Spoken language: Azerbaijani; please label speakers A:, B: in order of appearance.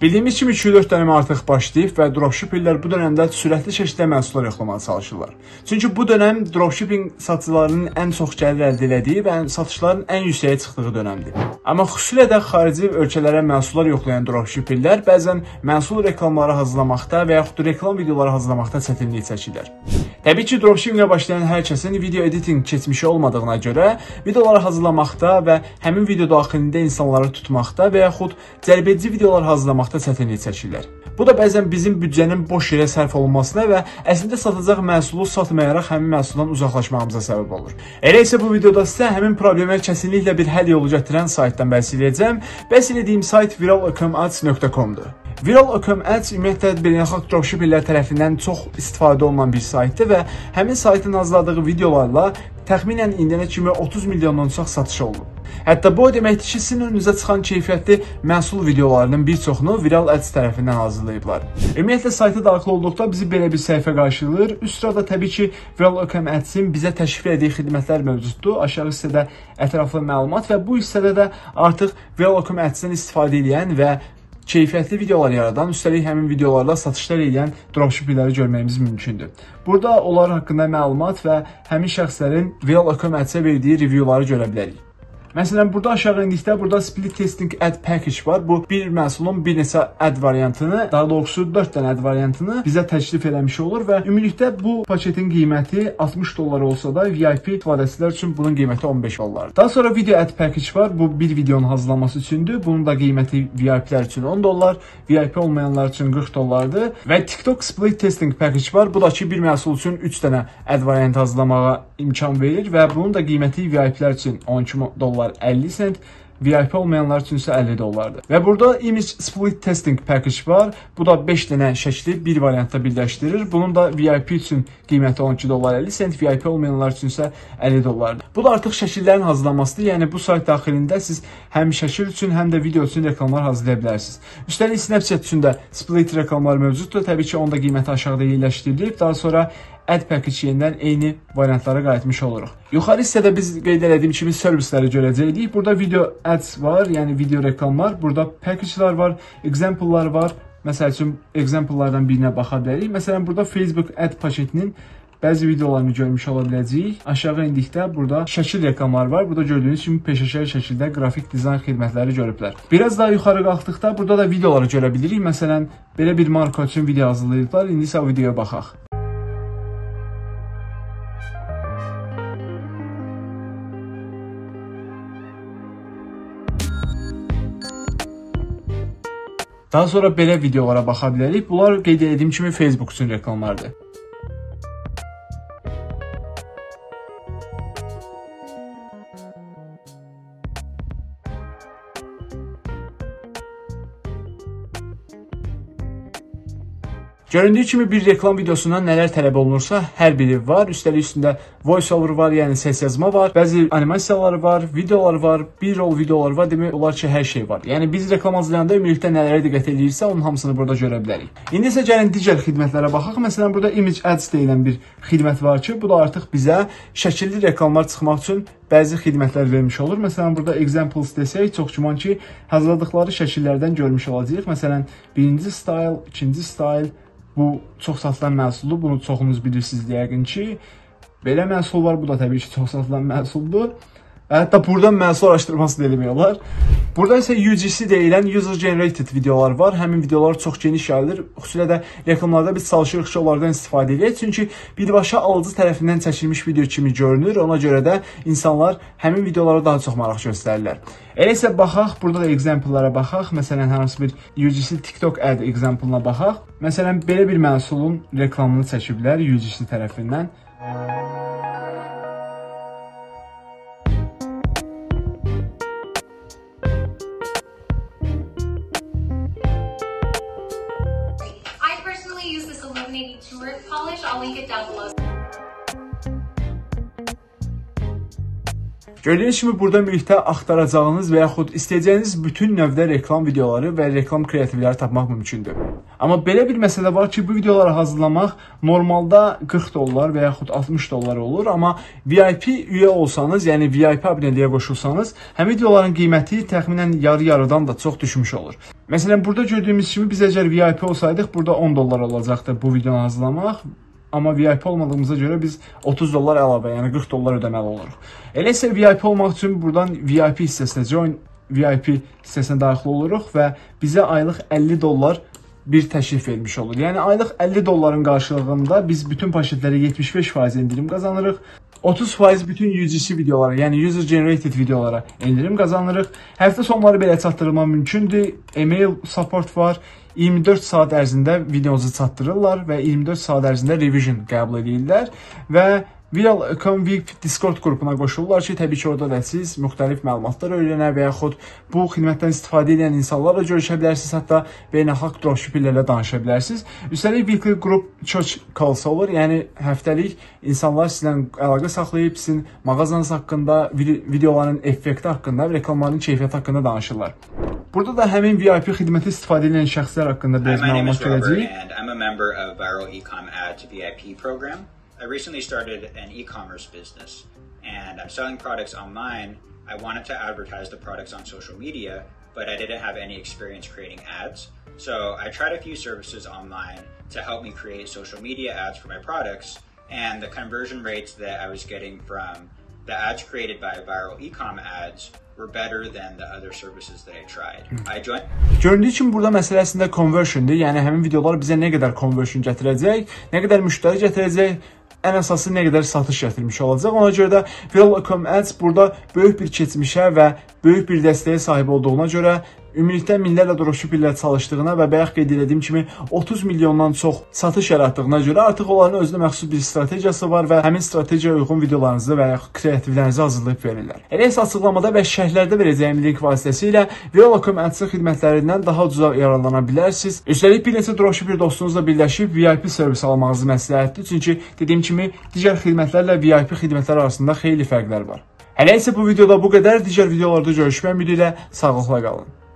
A: Bildiyimiz kimi 2-4 dönəmi artıq başlayıb və dropshippinglər bu dönəmdə sürətli şəkildə məhsullar yoxlamağa çalışırlar. Çünki bu dönəm dropshipping satıcılarının ən çox gəlir əldə elədiyi və satışların ən yüksəyə çıxdığı dönəmdir. Amma xüsusilə də xarici ölkələrə məhsullar yoxlayan dropshippinglər bəzən məhsul reklamları hazırlamaqda və yaxud reklam videoları hazırlamaqda çətinlik çəkirlər. Təbii ki, dropshippingə başlayan hər kəsin video editing keçmişi olmadığına görə videoları hazırlamaqda və həmin video daxilində insanları tutmaqda və yaxud cəlbedici videolar hazırlamaqda çətinlik çəkirlər. Bu da bəzən bizim büdcənin boş yerə sərf olunmasına və əslində satacaq məhsulu satmayaraq həmin məhsuldan uzaqlaşmağımıza səbəb olur. Elə isə bu videoda sizə həmin problemə kəsinliklə bir həll yolu gətirən saytdan bəhs edəcəm. Bəhs edəcəyim sayt viral.com.ads.com-dur. Viral.com.ads ümumiyyətlə beynəlxalq dropshippinglər tərəfindən çox istifadə olunan bir saytdır və həmin saytın hazırladığı videolarla təxminən indiyənə kimi 30 milyondan çox satış olunub. Hətta bu o deməkdir ki, sizin önünüzə çıxan keyfiyyətli məhsul videolarının bir çoxunu Viral Ads tərəfindən hazırlayıblar. Ümumiyyətlə sayta daxil olduqda bizi belə bir səhifə qarşılayır. Üst sırada təbii ki, Viral.com.ads-in bizə təşrif etdiyi xidmətlər mövcuddur. Aşağı hissədə ətraflı məlumat və bu hissədə də artıq Viral.com.ads-dən istifadə edən və keyfiyyətli videolar yaradan, üstəlik həmin videolarla satışlar edən dropshippingləri görməyimiz mümkündür. Burada onlar haqqında məlumat və həmin şəxslərin Viral.com.ads-ə verdiyi reviewları görə bilərik. Məsələn, burada aşağı indikdə burada Split Testing Ad Package var. Bu bir məhsulun bir neçə ad variantını, daha doğrusu 4 dənə ad variantını bizə təklif eləmiş olur və ümumilikdə bu paketin qiyməti 60 dollar olsa da VIP istifadəçilər üçün bunun qiyməti 15 dollardır. Daha sonra Video Ad Package var. Bu bir videonun hazırlanması üçündür. Bunun da qiyməti VIP'lər üçün 10 dollar, VIP olmayanlar üçün 40 dollardır. Və TikTok Split Testing Package var. Bu da ki, bir məhsul üçün 3 dənə ad variantı hazırlamağa imkan verir və bunun da qiyməti VIP'lər üçün 12 dollar 50 sent, VIP olmayanlar üçün isə 50 dollardır. Və burada Image Split Testing Package var. Bu da 5 dənə şəkli bir variantda birləşdirir. Bunun da VIP üçün qiyməti 12 dollar 50 sent, VIP olmayanlar üçün isə 50 dollardır. Bu da artıq şəkillərin hazırlanmasıdır. Yəni bu sayt daxilində siz həm şəkil üçün, həm də video üçün reklamlar hazırlaya bilərsiniz. Üstəlik Snapchat üçün də split reklamlar mövcuddur. Təbii ki, onda qiyməti aşağıda yerləşdirilib. Daha sonra Ad Package yenidən eyni variantlara qayıtmış oluruq. Yuxarı hissədə biz qeyd etdiyim kimi servisləri görəcəyik. Burada video ads var, yəni video reklamlar. Burada package'lar var, example'lar var. Məsəl üçün example'lardan birinə baxa bilərik. Məsələn, burada Facebook ad paketinin bəzi videolarını görmüş ola biləcəyik. Aşağı indikdə burada şəkil reklamları var. Burada gördüyünüz kimi peşəkar şəkildə qrafik dizayn xidmətləri görüblər. Biraz daha yuxarı qalxdıqda burada da videoları görə bilirik. Məsələn, belə bir marka üçün video hazırlayıblar. İndi isə o videoya baxaq. Daha sonra belə videolara baxa bilərik. Bunlar qeyd etdiyim kimi Facebook üçün reklamlardır. Göründüyü kimi bir reklam videosundan nələr tələb olunursa, hər biri var. Üstəlik üstündə voice-over var, yəni səs yazma var. Bəzi animasiyaları var, videolar var, B-roll videolar var. Demək olar ki, hər şey var. Yəni biz reklam hazırlayanda ümumilikdə nələrə diqqət edirsə, onun hamısını burada görə bilərik. İndi isə gəlin digər xidmətlərə baxaq. Məsələn, burada Image Ads deyilən bir xidmət var ki, bu da artıq bizə şəkilli reklamlar çıxmaq üçün bəzi xidmətlər vermiş olur. Məsələn, burada examples desək, çox güman ki, hazırladıqları şəkillərdən görmüş olacağıq. Məsələn, birinci style, ikinci style. Bu çox satılan məhsuldur. Bunu çoxunuz bilirsiniz yəqin ki. Belə məhsul var. Bu da təbii ki, çox satılan məhsuldur. Hətta buradan məhsul araşdırması da eləmək olar. Burada isə UGC deyilən User Generated videolar var. Həmin videolar çox geniş yayılır. Xüsusilə də reklamlarda biz çalışırıq ki, onlardan istifadə edək. Çünki birbaşa alıcı tərəfindən çəkilmiş video kimi görünür. Ona görə də insanlar həmin videolara daha çox maraq göstərirlər. Elə isə baxaq, burada da example'lara baxaq. Məsələn, hansı bir UGC TikTok ad example-na baxaq. Məsələn, belə bir məhsulun reklamını çəkiblər UGC tərəfindən. Gördüyünüz kimi burada mühitdə axtaracağınız və yaxud istəyəcəyiniz bütün növdə reklam videoları və reklam kreativləri tapmaq mümkündür. Amma belə bir məsələ var ki, bu videoları hazırlamaq normalda 40 dollar və yaxud 60 dollar olur. Amma VIP üyə olsanız, yəni VIP abunəliyə qoşulsanız, həm videoların qiyməti təxminən yarı-yarıdan da çox düşmüş olur. Məsələn, burada gördüyümüz kimi biz əgər VIP olsaydıq, burada 10 dollar olacaqdı bu videonu hazırlamaq. Amma VIP olmadığımıza görə biz 30 dollar əlavə, yəni 40 dollar ödəməli oluruq. Elə isə VIP olmaq üçün buradan VIP hissəsinə, Join VIP hissəsinə daxil oluruq və bizə aylıq 50 dollar bir təklif vermiş olur. Yəni aylıq 50 dolların qarşılığında biz bütün paketlərə 75% indirim qazanırıq. 30% bütün UGC videolara, yəni user generated videolara indirim qazanırıq. Həftə sonları belə çatdırılma mümkündür. Email support var. 24 saat ərzində videonuzu çatdırırlar və 24 saat ərzində revision qəbul edirlər və Viral.com VIP Discord qrupuna qoşulurlar ki, təbii ki, orada da siz müxtəlif məlumatlar öyrənə və yaxud bu xidmətdən istifadə edən insanlarla görüşə bilərsiniz, hətta beynəlxalq dropshippinglərlə danışa bilərsiniz. Üstəlik weekly group church calls olur, yəni həftəlik insanlar sizlə əlaqə saxlayıb sizin mağazanız haqqında, videoların effekti haqqında, reklamların keyfiyyəti haqqında danışırlar. Burada da həmin VIP xidməti istifadə edən şəxslər haqqında biraz məlumat verəcəyik.
B: I recently started an e-commerce business and I'm selling products online. I wanted to advertise the products on social media, but I didn't have any experience creating ads. So I tried a few services online to help me create social media ads for my products, and the conversion rates that I was getting from the ads created by viral e-com ads were better than the other services that I tried.
A: Göründüyü kimi burada məsələ əslində conversion'dir. Yəni həmin videolar bizə nə qədər conversion gətirəcək, nə qədər müştəri gətirəcək, ən əsası nə qədər satış gətirmiş olacaq. Ona görə də Viral.com Ads burada böyük bir keçmişə və böyük bir dəstəyə sahib olduğuna görə ümumilikdə minlərlə dropshipperlər çalışdığına və bayaq qeyd etdiyim kimi 30 milyondan çox satış yarattığına görə artıq onların özünə məxsus bir strategiyası var və həmin strategiyaya uyğun videolarınızı və yaxud kreativlərinizi hazırlayıb verirlər. Elə isə açıqlamada və şərhlərdə verəcəyim link vasitəsilə Viral.com Ads xidmətlərindən daha ucuza yararlana bilərsiniz. Üstəlik bir neçə dropshipper dostunuzla birləşib VIP servis almağınızı məsləhətdir. Çünki dediyim kimi digər xidmətlərlə VIP xidmətlər arasında xeyli fərqlər var. Hələ isə bu videoda bu qədər. Digər videolarda görüşmək ümidi ilə sağlıqla qalın.